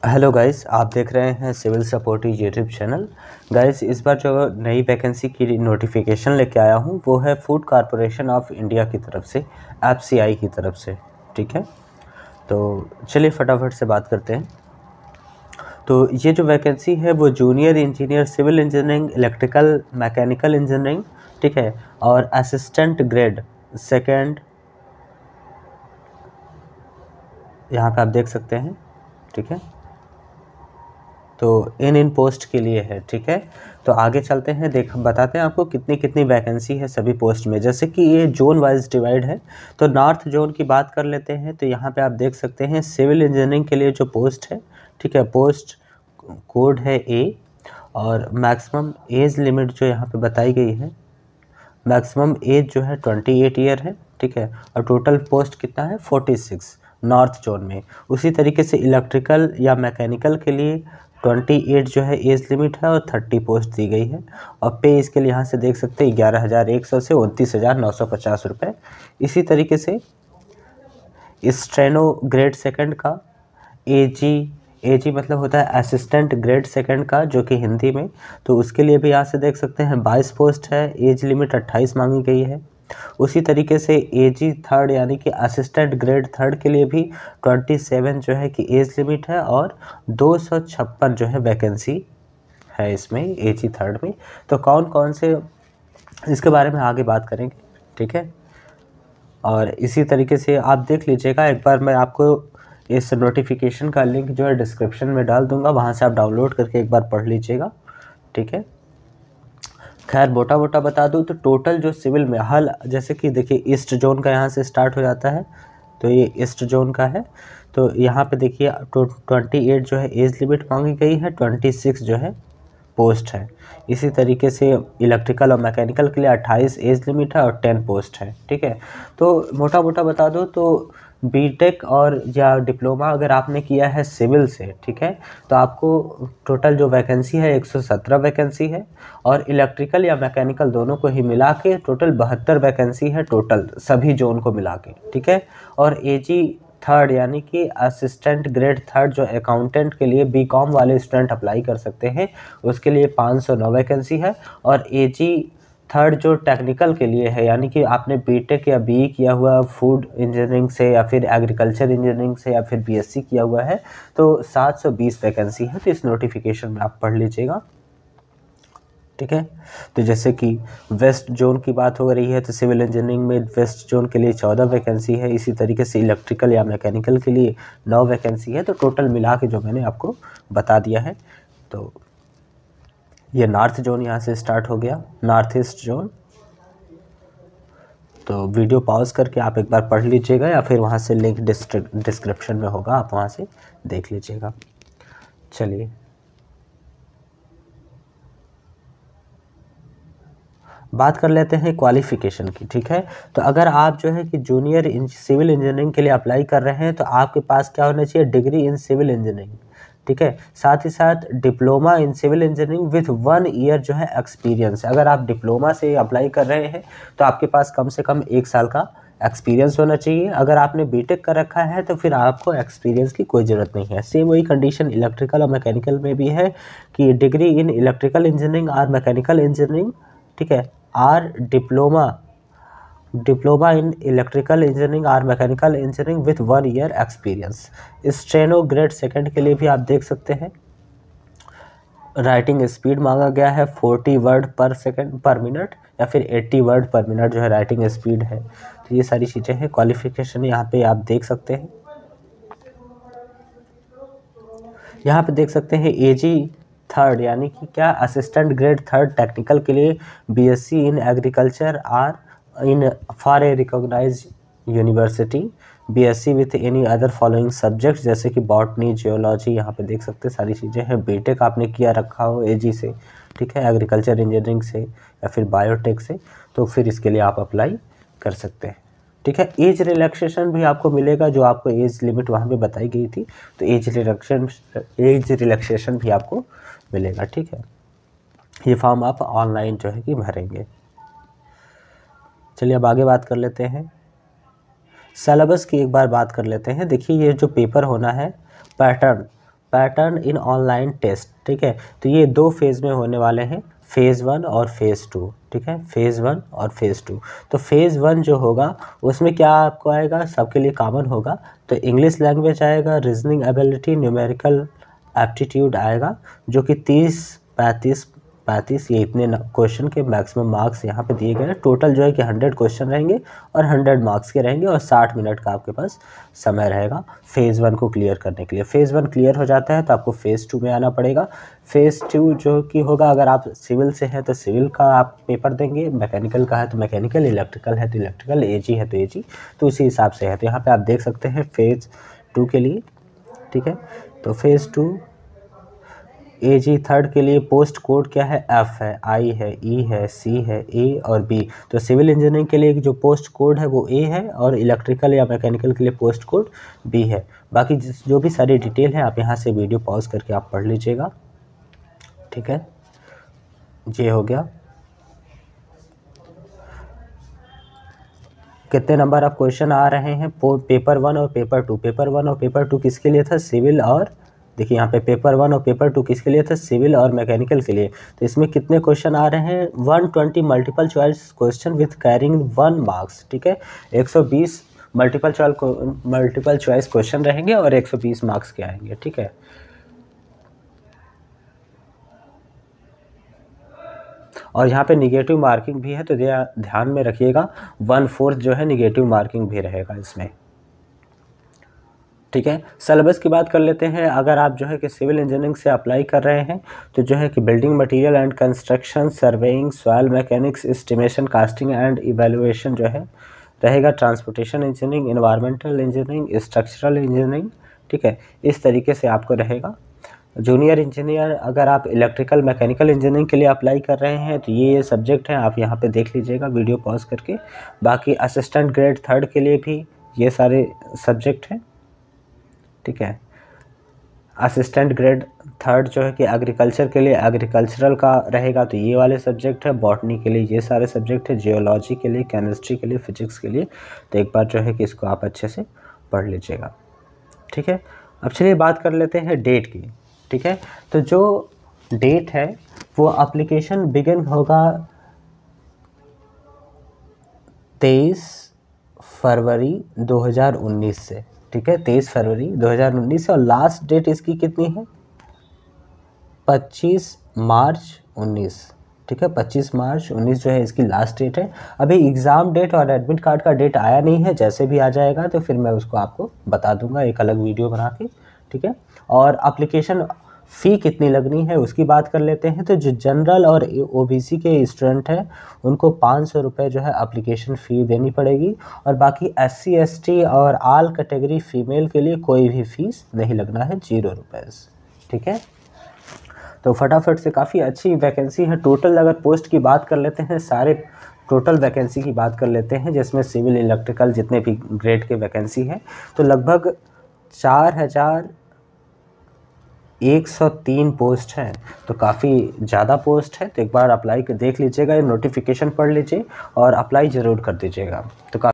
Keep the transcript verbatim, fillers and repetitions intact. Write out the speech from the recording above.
Hello guys, आप देख रहे हैं civil support YouTube channel. Guys, इस बार जो नई वैकेंसी की नोटिफिकेशन लेके आया हूँ वो है फूड कॉरपोरेशन ऑफ इंडिया की तरफ से, एफ सी आई की तरफ से। ठीक है, तो चलिए फटाफट से बात करते हैं। तो ये जो वैकेंसी है वो junior engineer civil engineering, electrical mechanical engineering, ठीक है, और असिस्टेंट ग्रेड सेकेंड, यहाँ पे आप देख सकते हैं। ठीक है, तो इन इन पोस्ट के लिए है। ठीक है, तो आगे चलते हैं, देख बताते हैं आपको कितनी कितनी वैकेंसी है सभी पोस्ट में। जैसे कि ये जोन वाइज डिवाइड है, तो नॉर्थ जोन की बात कर लेते हैं। तो यहाँ पे आप देख सकते हैं सिविल इंजीनियरिंग के लिए जो पोस्ट है, ठीक है, पोस्ट कोड है ए, और मैक्सिमम एज लिमिट जो यहाँ पे बताई गई है, मैक्सिमम एज जो है ट्वेंटी एट ईयर है। ठीक है, और टोटल पोस्ट कितना है, फोर्टी सिक्स नॉर्थ जोन में। उसी तरीके से इलेक्ट्रिकल या मैकेनिकल के लिए ट्वेंटी एट जो है एज लिमिट है और थर्टी पोस्ट दी गई है। और पे इसके लिए यहाँ से देख सकते हैं ग्यारह हज़ार एक सौ से उनतीस हज़ार नौ सौ पचास रुपये। इसी तरीके से स्टेनो ग्रेड सेकंड का ए जी ए जी मतलब होता है असिस्टेंट ग्रेड सेकंड का, जो कि हिंदी में, तो उसके लिए भी यहाँ से देख सकते हैं बाईस पोस्ट है, एज लिमिट अट्ठाईस मांगी गई है। उसी तरीके से ए जी थर्ड यानी कि असिस्टेंट ग्रेड थर्ड के लिए भी सत्ताईस जो है कि एज लिमिट है, और दो सौ छप्पन जो है वैकेंसी है इसमें ए जी थर्ड में। तो कौन कौन से, इसके बारे में आगे बात करेंगे। ठीक है, और इसी तरीके से आप देख लीजिएगा एक बार, मैं आपको इस नोटिफिकेशन का लिंक जो है डिस्क्रिप्शन में डाल दूंगा, वहाँ से आप डाउनलोड करके एक बार पढ़ लीजिएगा। ठीक है, खैर मोटा मोटा बता दूँ तो टोटल जो सिविल में हल, जैसे कि देखिए ईस्ट जोन का यहाँ से स्टार्ट हो जाता है, तो ये ईस्ट जोन का है। तो यहाँ पे देखिए ट्वेंटी एट जो है एज लिमिट मांगी गई है, ट्वेंटी सिक्स जो है पोस्ट है। इसी तरीके से इलेक्ट्रिकल और मैकेनिकल के लिए अट्ठाईस एज लिमिट है और टेन पोस्ट है। ठीक है, तो मोटा मोटा बता दो तो बीटेक और या डिप्लोमा अगर आपने किया है सिविल से, ठीक है, तो आपको टोटल जो वैकेंसी है एक सौ सत्रह वैकेंसी है, और इलेक्ट्रिकल या मैकेनिकल दोनों को ही मिला के टोटल बहत्तर वैकेंसी है टोटल सभी जोन को मिला के। ठीक है, और एजी थर्ड यानी कि असिस्टेंट ग्रेड थर्ड जो अकाउंटेंट के लिए बी कॉम वाले स्टूडेंट अप्लाई कर सकते हैं, उसके लिए पाँच सौ नौ वैकेंसी है। और एजी थर्ड जो टेक्निकल के लिए है, यानी कि आपने बीटेक या बीई किया हुआ फूड इंजीनियरिंग से या फिर एग्रीकल्चर इंजीनियरिंग से या फिर बीएससी किया हुआ है, तो सात सौ बीस वैकेंसी है। तो इस नोटिफिकेशन में आप पढ़ लीजिएगा। ठीक है, तो जैसे कि वेस्ट जोन की बात हो रही है, तो सिविल इंजीनियरिंग में वेस्ट जोन के लिए चौदह वैकेंसी है। इसी तरीके से इलेक्ट्रिकल या मैकेनिकल के लिए नौ वैकेंसी है। तो टोटल मिला के जो मैंने आपको बता दिया है, तो ये नॉर्थ जोन यहाँ से स्टार्ट हो गया, नॉर्थ ईस्ट जोन। तो वीडियो पॉज करके आप एक बार पढ़ लीजिएगा, या फिर वहाँ से लिंक डिस्क्रिप्शन में होगा, आप वहाँ से देख लीजिएगा। चलिए बात कर लेते हैं क्वालिफ़िकेशन की। ठीक है, तो अगर आप जो है कि जूनियर सिविल इंजीनियरिंग के लिए अप्लाई कर रहे हैं, तो आपके पास क्या होना चाहिए, डिग्री इन सिविल इंजीनियरिंग। ठीक है, साथ ही साथ diploma in civil engineering with one year जो है एक्सपीरियंस। अगर आप डिप्लोमा से अप्लाई कर रहे हैं तो आपके पास कम से कम एक साल का एक्सपीरियंस होना चाहिए। अगर आपने बीटेक कर रखा है तो फिर आपको एक्सपीरियंस की कोई ज़रूरत नहीं है। सेम वही कंडीशन इलेक्ट्रिकल और मैकेनिकल में भी है कि डिग्री इन इलेक्ट्रिकल इंजीनियरिंग और मैकेनिकल इंजीनियरिंग, ठीक है, or diploma diploma in electrical engineering और mechanical engineering with one year experience. Steno grade second के लिए भी आप देख सकते हैं, राइटिंग स्पीड मांगा गया है forty word per second per minute, या फिर एट्टी वर्ड पर मिनट जो है राइटिंग स्पीड है। तो ये सारी चीज़ें हैं। क्वालिफिकेशन यहाँ पे आप देख सकते हैं, यहाँ पे देख सकते हैं एजी थर्ड यानी कि क्या, असिस्टेंट ग्रेड थर्ड टेक्निकल के लिए BSc in agriculture or in for a recognise university, BSc with any other following subject, जैसे कि बॉटनी, जियोलॉजी, यहाँ पे देख सकते हैं सारी चीज़ें हैं। बीटेक आपने किया रखा हो एजी से, ठीक है, एग्रीकल्चर इंजीनियरिंग से या फिर बायोटेक से, तो फिर इसके लिए आप अप्लाई कर सकते हैं। ठीक है, एज रिलैक्सेशन भी आपको मिलेगा, जो आपको एज लिमिट वहाँ पे बताई गई थी, तो एज रिलैक्सेशन एज रिलैक्सेशन भी आपको मिलेगा। ठीक है, ये फॉर्म आप ऑनलाइन जो है कि भरेंगे। चलिए अब आगे बात कर लेते हैं, सिलेबस की एक बार बात कर लेते हैं। देखिए ये जो पेपर होना है, pattern pattern in online test, ठीक है। तो ये दो फेज़ में होने वाले हैं, फेज़ वन और फेज़ टू, ठीक है, फेज़ वन और फेज़ टू। तो फेज़ वन जो होगा उसमें क्या आपको आएगा, सबके लिए कॉमन होगा। तो इंग्लिश लैंग्वेज आएगा, रीजनिंग एबिलिटी, न्यूमेरिकल एप्टीट्यूड आएगा, जो कि तीस पैंतीस पैंतीस ये इतने क्वेश्चन के मैक्सिमम मार्क्स यहाँ पे दिए गए हैं। टोटल जो है कि हंड्रेड क्वेश्चन रहेंगे और हंड्रेड मार्क्स के रहेंगे और साठ मिनट का आपके पास समय रहेगा फेज़ वन को क्लियर करने के लिए। फेज़ वन क्लियर हो जाता है तो आपको फेज़ टू में आना पड़ेगा। फेज़ टू जो कि होगा, अगर आप सिविल से हैं तो सिविल का आप पेपर देंगे, मैकेनिकल का है तो मैकेनिकल, इलेक्ट्रिकल है तो इलेक्ट्रिकल, ए जी है तो ए जी, तो उसी हिसाब से है। तो यहाँ पर आप देख सकते हैं फेज़ टू के लिए, ठीक है। तो phase two A G third के लिए पोस्ट कोड क्या है, एफ है, आई है, ई है, सी है, ए और बी। तो सिविल इंजीनियरिंग के लिए जो पोस्ट कोड है वो ए है और इलेक्ट्रिकल या मैकेनिकल के लिए पोस्ट कोड बी है। बाकी जो भी सारी डिटेल है आप यहाँ से वीडियो पॉज करके आप पढ़ लीजिएगा, ठीक है। ये हो गया। कितने नंबर ऑफ क्वेश्चन आ रहे हैं पेपर वन और पेपर टू। पेपर वन और पेपर टू किसके लिए था, सिविल और, देखिए यहाँ पे पेपर वन और पेपर टू किसके लिए था, सिविल और मैकेनिकल के लिए। तो इसमें कितने क्वेश्चन आ रहे हैं, one twenty multiple choice question with carrying one marks, ठीक है। एक सौ बीस multiple choice multiple choice question रहेंगे और एक सौ बीस मार्क्स के आएंगे, ठीक है। और यहाँ पे निगेटिव मार्किंग भी है, तो ध्यान में रखिएगा, वन फोर्थ जो है निगेटिव मार्किंग भी रहेगा इसमें, ठीक है। सिलेबस की बात कर लेते हैं। अगर आप जो है कि सिविल इंजीनियरिंग से अप्लाई कर रहे हैं तो जो है कि building material and construction, surveying, soil mechanics, estimation, costing and evaluation जो है रहेगा, transportation engineering, environmental engineering, structural engineering, ठीक है, इस तरीके से आपको रहेगा। जूनियर इंजीनियर, अगर आप इलेक्ट्रिकल मैकेनिकल इंजीनियरिंग के लिए अप्लाई कर रहे हैं तो ये ये सब्जेक्ट हैं, आप यहाँ पे देख लीजिएगा वीडियो पॉज करके। बाकी असिस्टेंट ग्रेड थर्ड के लिए भी ये सारे सब्जेक्ट हैं, ठीक है। असिस्टेंट ग्रेड थर्ड जो है कि एग्रीकल्चर के लिए एग्रीकल्चरल का रहेगा, तो ये वाले सब्जेक्ट है। बॉटनी के लिए ये सारे सब्जेक्ट है, जियोलॉजी के लिए, केमिस्ट्री के लिए, फिजिक्स के लिए। तो एक बार जो है कि इसको आप अच्छे से पढ़ लीजिएगा, ठीक है। अब चलिए बात कर लेते हैं डेट की, ठीक है। तो जो डेट है वो एप्लीकेशन बिगिन होगा तेईस फरवरी दो हज़ार उन्नीस से, ठीक है, तेईस फरवरी दो हज़ार उन्नीस से। और लास्ट डेट इसकी कितनी है, पच्चीस मार्च उन्नीस, ठीक है, पच्चीस मार्च उन्नीस जो है इसकी लास्ट डेट है। अभी एग्ज़ाम डेट और एडमिट कार्ड का डेट आया नहीं है, जैसे भी आ जाएगा तो फिर मैं उसको आपको बता दूंगा एक अलग वीडियो बना के, ठीक है। और एप्लीकेशन फ़ी कितनी लगनी है उसकी बात कर लेते हैं। तो जो जनरल और ओबीसी के स्टूडेंट हैं उनको पाँच सौ रुपये जो है एप्लीकेशन फ़ी देनी पड़ेगी, और बाकी एससी एसटी और आल कैटेगरी फीमेल के लिए कोई भी फीस नहीं लगना है, जीरो रुपये, ठीक है। तो फटाफट से काफ़ी अच्छी वैकेंसी है। टोटल अगर पोस्ट की बात कर लेते हैं, सारे टोटल वैकेंसी की बात कर लेते हैं जिसमें सिविल, इलेक्ट्रिकल जितने भी ग्रेड के वैकेंसी हैं, तो लगभग चार हज़ार एक सौ तीन पोस्ट हैं। तो काफ़ी ज़्यादा पोस्ट है। तो एक बार अप्लाई कर देख लीजिएगा, नोटिफिकेशन पढ़ लीजिए और अप्लाई ज़रूर कर दीजिएगा। तो